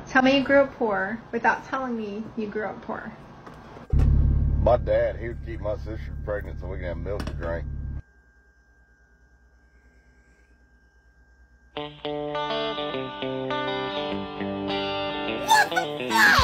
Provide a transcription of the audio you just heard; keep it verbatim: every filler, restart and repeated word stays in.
Tell me you grew up poor without telling me you grew up poor. My dad, he would keep my sister pregnant so we can have milk to drink. What the fuck?